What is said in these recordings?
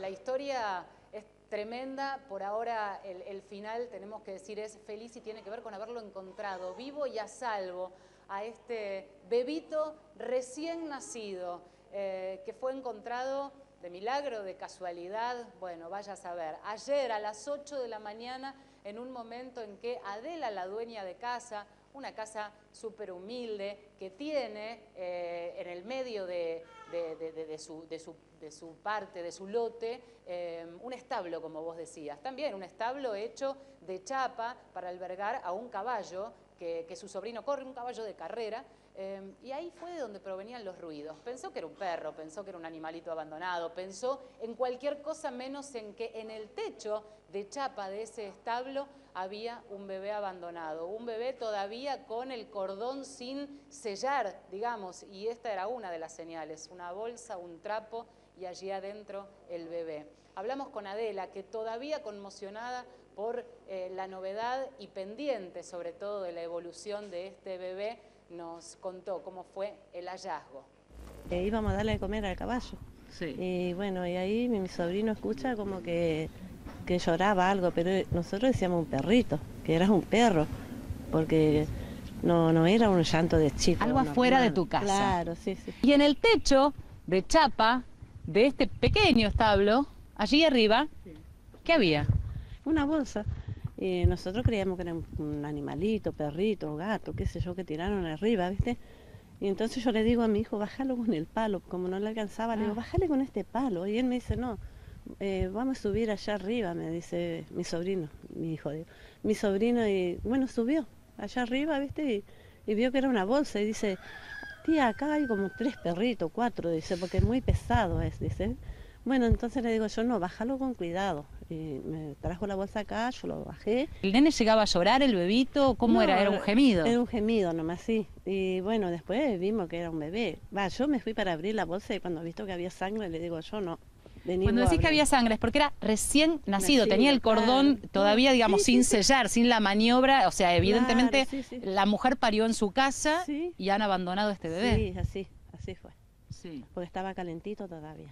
la historia es tremenda. Por ahora el final, tenemos que decir, es feliz y tiene que ver con haberlo encontrado vivo y a salvo a este bebito recién nacido que fue encontrado de milagro, de casualidad. Bueno, vaya a saber. Ayer a las 8 de la mañana, en un momento en que Adela, la dueña de casa, una casa súper humilde que tiene en el medio de su parte, de su lote, un establo, como vos decías. También un establo hecho de chapa para albergar a un caballo que su sobrino corre, un caballo de carrera. Y ahí fue de donde provenían los ruidos. Pensó que era un perro, pensó que era un animalito abandonado, pensó en cualquier cosa menos en que en el techo de chapa de ese establo había un bebé abandonado, un bebé todavía con el cordón sin sellar, digamos, y esta era una de las señales, una bolsa, un trapo y allí adentro el bebé. Hablamos con Adela, que todavía conmocionada por la novedad y pendiente sobre todo de la evolución de este bebé, nos contó cómo fue el hallazgo. Íbamos a darle de comer al caballo. Sí. Y bueno, y ahí mi sobrino escucha como que lloraba algo, pero nosotros decíamos un perrito, que era un perro, porque no era un llanto de chico. Algo afuera de tu casa. Claro, sí, sí. Y en el techo de chapa de este pequeño establo, allí arriba, ¿qué había? Una bolsa. Y nosotros creíamos que era un animalito, perrito, gato, qué sé yo, que tiraron arriba, ¿viste? Y entonces yo le digo a mi hijo, bájalo con el palo, como no le alcanzaba, le digo, bájale con este palo. Y él me dice, no, vamos a subir allá arriba, me dice mi sobrino, mi hijo, digo. Mi sobrino, y bueno, subió allá arriba, ¿viste? Y vio que era una bolsa y dice, tía, acá hay como 3 perritos, 4, dice, porque es muy pesado, dice. Bueno, entonces le digo yo, no, bájalo con cuidado. Y me trajo la bolsa acá, yo lo bajé. ¿El nene llegaba a llorar, el bebito? ¿Cómo No, era? ¿Era un gemido? Era un gemido nomás, sí. Y bueno, después vimos que era un bebé. Yo me fui para abrir la bolsa y cuando he visto que había sangre, le digo yo, no. Cuando decís que había sangre es porque era recién nacido, tenía el cordón claro, todavía, digamos, sí, sin sí, sellar, sin la maniobra. O sea, evidentemente claro, sí. la mujer parió en su casa Sí. y han abandonado este bebé. Sí, así fue. Sí. Porque estaba calentito todavía.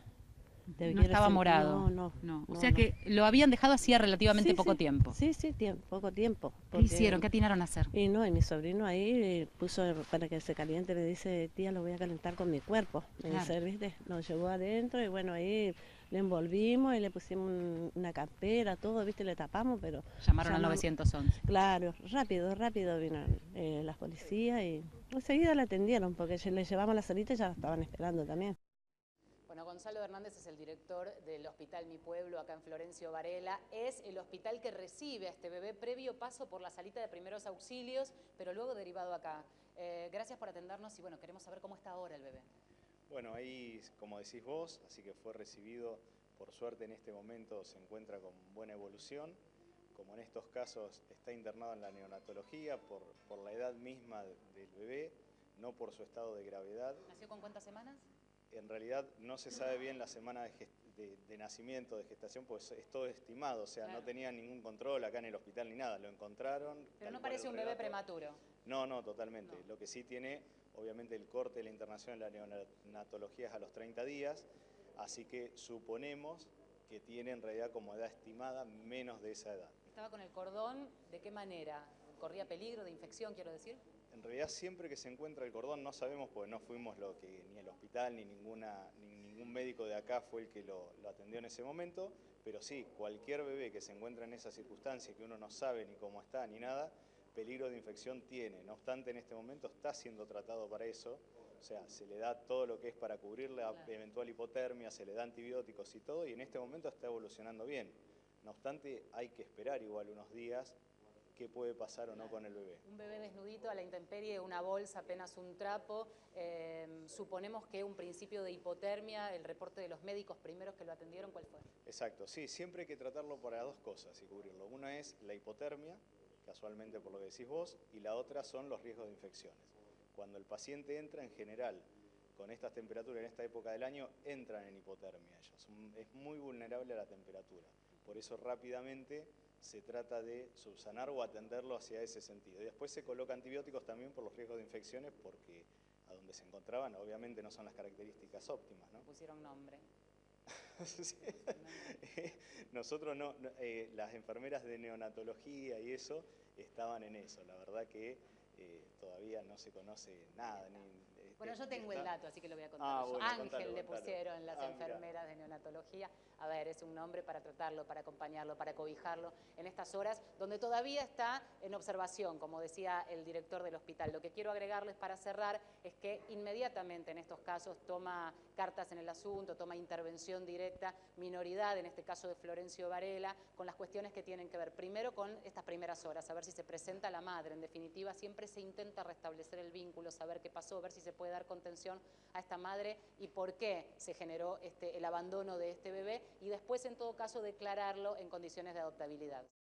No estaba morado. No. O sea que lo habían dejado hacía relativamente poco tiempo. Sí, poco tiempo. ¿Qué hicieron? ¿Qué atinaron a hacer? Y mi sobrino ahí puso para que se caliente, me dice, tía, lo voy a calentar con mi cuerpo. Me dice, ¿viste? Nos llevó adentro y bueno, ahí le envolvimos y le pusimos una campera, todo, ¿viste? Le tapamos, pero... Llamaron al 911. Claro, rápido vino las policías y enseguida la atendieron porque le llevamos la salita y ya la estaban esperando también. Bueno, Gonzalo Hernández es el director del Hospital Mi Pueblo, acá en Florencio Varela. Es el hospital que recibe a este bebé previo paso por la salita de primeros auxilios, pero luego derivado acá. Gracias por atendernos y bueno, queremos saber cómo está ahora el bebé. Bueno, ahí, como decís vos, así que fue recibido, por suerte en este momento se encuentra con buena evolución. Como en estos casos está internado en la neonatología por la edad misma del bebé, no por su estado de gravedad. ¿Nació con cuántas semanas? En realidad no se sabe bien la semana de nacimiento, de gestación, pues es todo estimado, o sea, claro, no tenía ningún control acá en el hospital ni nada, lo encontraron. Pero no parece un bebé prematuro. No, totalmente. No. Lo que sí tiene, obviamente, el corte de la internación en la neonatología es a los 30 días, así que suponemos que tiene en realidad como edad estimada menos de esa edad. ¿Estaba con el cordón? ¿De qué manera? ¿Corría peligro de infección, quiero decir? En realidad siempre que se encuentra el cordón no sabemos porque no fuimos ni el hospital ni ningún médico de acá fue el que lo atendió en ese momento, pero sí, cualquier bebé que se encuentra en esa circunstancia que uno no sabe ni cómo está ni nada, peligro de infección tiene. No obstante, en este momento está siendo tratado para eso, o sea, se le da todo lo que es para cubrir la eventual hipotermia, se le da antibióticos y todo, y en este momento está evolucionando bien. No obstante, hay que esperar igual unos días qué puede pasar o no con el bebé. Un bebé desnudito a la intemperie, una bolsa, apenas un trapo. Suponemos que un principio de hipotermia, el reporte de los médicos primeros que lo atendieron, ¿cuál fue? Exacto, sí, siempre hay que tratarlo para dos cosas y cubrirlo. Una es la hipotermia, casualmente por lo que decís vos, y la otra son los riesgos de infecciones. Cuando el paciente entra, en general, con estas temperaturas en esta época del año, entran en hipotermia ellos. Es muy vulnerable a la temperatura. Por eso rápidamente se trata de subsanar o atenderlo hacia ese sentido. Y después se coloca antibióticos también por los riesgos de infecciones porque a donde se encontraban obviamente no son las características óptimas, ¿no? Pusieron nombre. Sí. Nosotros las enfermeras de neonatología y eso estaban en eso. La verdad que todavía no se conoce nada. Bueno, yo tengo el dato, así que lo voy a contar. Ah, bueno, Ángel contalo, le contalo. pusieron las Mirá. enfermeras de neonatología. A ver, es un nombre para tratarlo, para acompañarlo, para cobijarlo en estas horas donde todavía está en observación, como decía el director del hospital. Lo que quiero agregarles para cerrar es que inmediatamente en estos casos toma cartas en el asunto, toma intervención directa, minoridad, en este caso de Florencio Varela, con las cuestiones que tienen que ver primero con estas primeras horas, a ver si se presenta la madre. En definitiva, siempre se intenta restablecer el vínculo, saber qué pasó, ver si se puede dar contención a esta madre y por qué se generó el abandono de este bebé y después, en todo caso, declararlo en condiciones de adoptabilidad.